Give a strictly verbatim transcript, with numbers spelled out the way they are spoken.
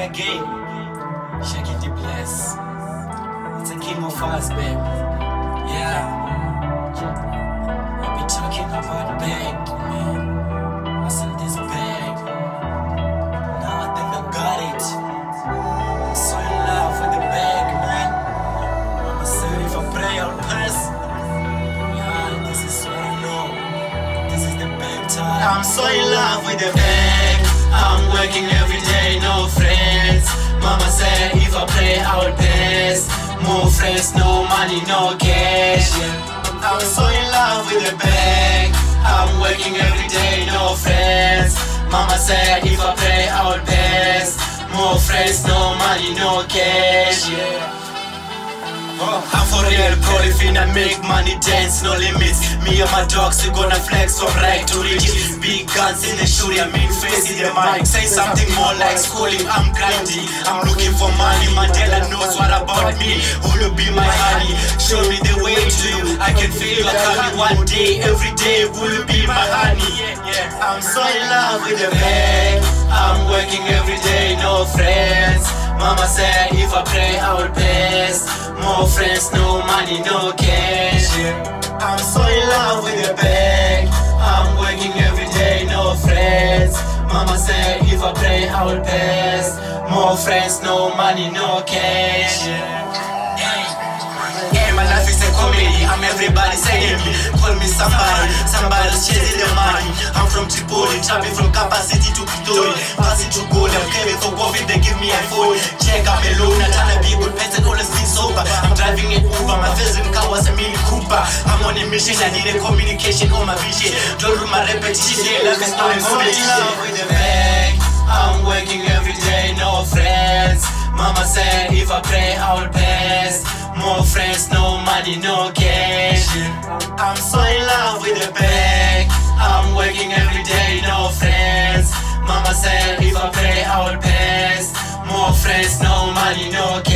again. Shaking the bless. It's a king of us, babe. Yeah. I be talking about bag, man. I sell this bag. Now I think I got it. I'm so in love with the bag, man. Mama said if I pray, I'll pass. Yeah, this is what I know. This is the bag time. I'm so in love with the bag. I'm working every day, no friends. Mama said if I pray, I will pass. More friends, no money, no cash. I'm so in love with the bag. I'm working every day, no friends. Mama said if I pray, I will pass. More friends, no money, no cash. Yeah. Oh, I'm for real, bro, if I make money dance, no limits. Me and my dogs, we gonna flex from right to riches. Big guns in the shooting, I mean face in the mic. Say something more like schooling, I'm grinding. I'm looking for money, Mandela knows what about me. Who will be my honey? Show me the way to you. I can feel you coming one day, every day. Who will be my honey? Yeah, yeah. I'm so in love with the bag. I'm working every day, no friends. Mama said if I pray, I will pass. More friends, no money, no cash. I'm so in love with the bag. I'm working every day, no friends. Mama said if I pray, I will pass. More friends, no money, no cash. Yeah, my life is a comedy. I'm everybody's enemy. Call me somebody, somebody's chasing the money. I'm from Tripoli, traveling from Kappa City to Pitori. Passing to gold, I'm craving for coffee, they give me a phone. Check, I'm alone, I'm trying to be good person, always be sober. I'm driving it over, my favorite car was a Mini Cooper. I'm on a mission, I need a communication on my vision. Don't do my repetition, life is not a competition. I'm in love with the bag. I'm working every day, no friends. Mama said if I pray, I will pass. More friends, no money, no cash. I'm so in love with the bag. I'm working every day, no friends. Mama said if I pray, I will pass. More friends, no money, no cash.